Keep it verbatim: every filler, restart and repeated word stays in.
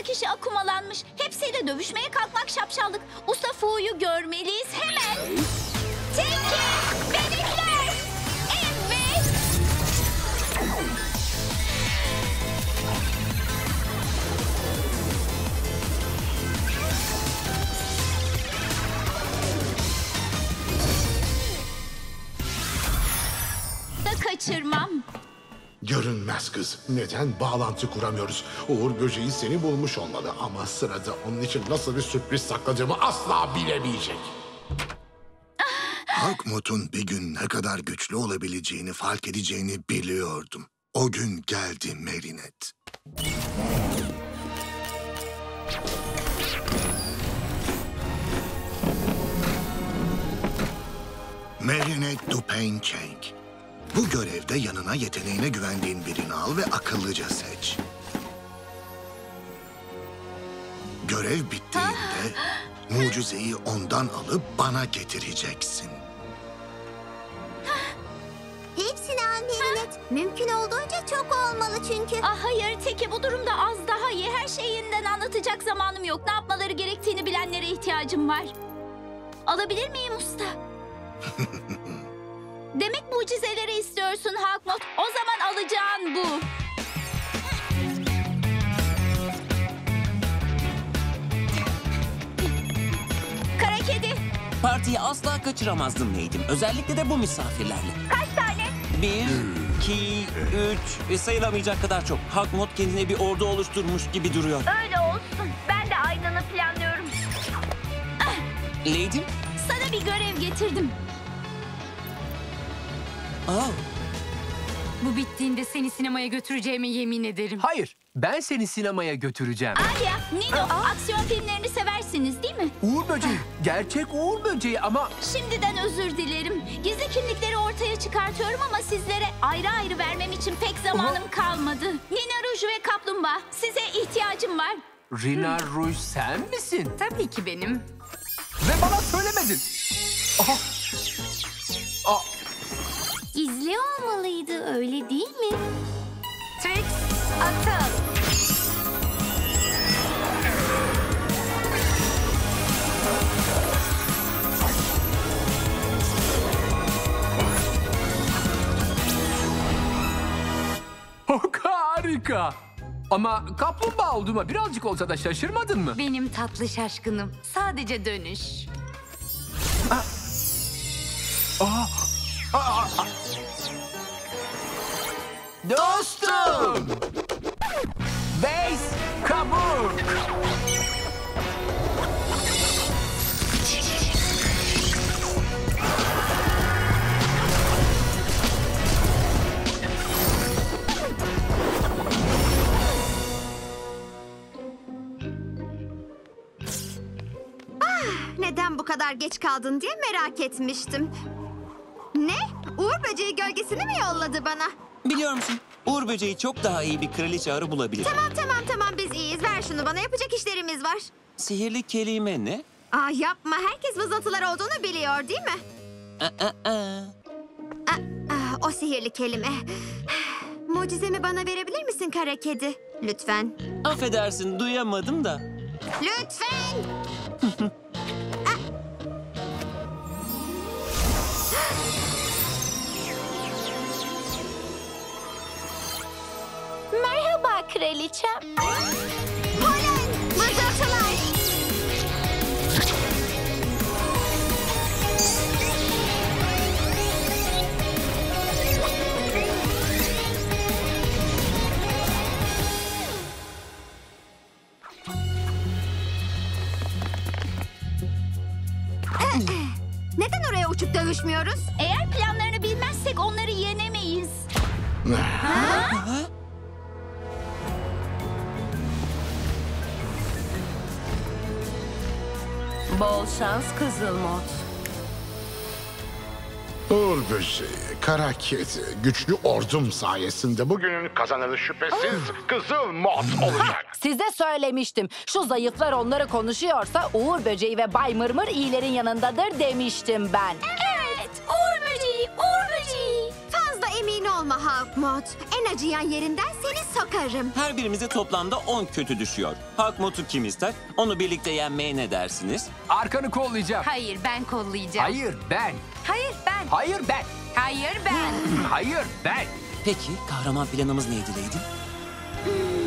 kişi akumalanmış. Hepsiyle dövüşmeye kalkmak şapşallık. Usta Fu'yu görmeliyiz hemen. Teki, benimkiler. Evet. Da kaçırmam. Görünmez kız. Neden bağlantı kuramıyoruz? Uğur böceği seni bulmuş olmalı ama sırada onun için nasıl bir sürpriz sakladığımı asla bilemeyecek. Hawkmoth'un bir gün ne kadar güçlü olabileceğini fark edeceğini biliyordum. O gün geldi Marinette. Marinette Dupain-Cheng. Bu görevde yanına yeteneğine güvendiğin birini al ve akıllıca seç. Görev bittiğinde mucizeyi ondan alıp bana getireceksin. Hepsini al Marinette. Mümkün olduğunca çok olmalı çünkü. Ah hayır Teki, bu durumda az daha iyi. Her şeyi yeniden anlatacak zamanım yok. Ne yapmaları gerektiğini bilenlere ihtiyacım var. Alabilir miyim usta? Demek mucizeleri istiyorsun Hawkmoth. O zaman alacağın bu. Kara kedi. Partiyi asla kaçıramazdım Neydim. Özellikle de bu misafirlerle. Kaç tane? Bir, iki, üç ve sayılamayacak kadar çok. Hawkmoth kendine bir ordu oluşturmuş gibi duruyor. Öyle olsun. Ben de aynını planlıyorum. Leydim? Sana bir görev getirdim. Aa, Bu bittiğinde seni sinemaya götüreceğime yemin ederim. Hayır, ben seni sinemaya götüreceğim. Alya, Nino, aksiyon filmlerini seversiniz değil mi? Uğur böceği, gerçek Uğur böceği ama... Şimdiden özür dilerim. Gizli kimlikleri ortaya çıkartıyorum ama sizlere ayrı ayrı vermem için pek zamanım kalmadı. Nina Rouge ve Kaplumbağa, size ihtiyacım var. Rina Rouge sen misin? Tabii ki benim. Ve bana söylemedin. Aha. Aa, Gizli olmalıydı, öyle değil mi? Trix, atıl. çok harika. Ama kaplumbağa olduğuma birazcık olsa da şaşırmadın mı? Benim tatlı şaşkınım. Sadece dönüş. Dostum! Base kabuk! Neden bu kadar geç kaldın diye merak etmiştim. Ne? Uğur böceği gölgesini mi yolladı bana? biliyor musun? Uğur böceği çok daha iyi bir kraliçe arı bulabilir. Tamam tamam tamam biz iyiyiz. Ver şunu bana, yapacak işlerimiz var. Sihirli kelime ne? Aa, yapma, herkes vızıltılar olduğunu biliyor değil mi? Aa, aa. Aa, aa, o sihirli kelime. Mucizemi bana verebilir misin kara kedi? Lütfen. Affedersin, duyamadım da. Lütfen. Merhaba kraliçem. Polen, vızıltılar. Neden oraya uçup dövüşmüyoruz? Eğer planlarını bilmezsek onları yenemeyiz. Bol şans Kızılmot. Uğur böceği, kara kedi, güçlü ordum sayesinde bugünün kazananı şüphesiz Kızıl Mot olacak. Size söylemiştim. Şu zayıflar onları konuşuyorsa Uğur böceği ve Bay Mırmır iyilerin yanındadır demiştim ben. Evet, Uğur böceği, Uğur böceği. Fazla emin olma Hawkmoth. En acıyan yerinden seni sokar. çıkarım. Her birimize toplamda on kötü düşüyor. Hakmut'u kim ister? Onu birlikte yenmeye ne dersiniz? Arkanı kollayacağım. Hayır ben kollayacağım. Hayır ben. Hayır ben. Hayır ben. Hayır ben. Hayır ben. Peki kahraman planımız neydi Lady?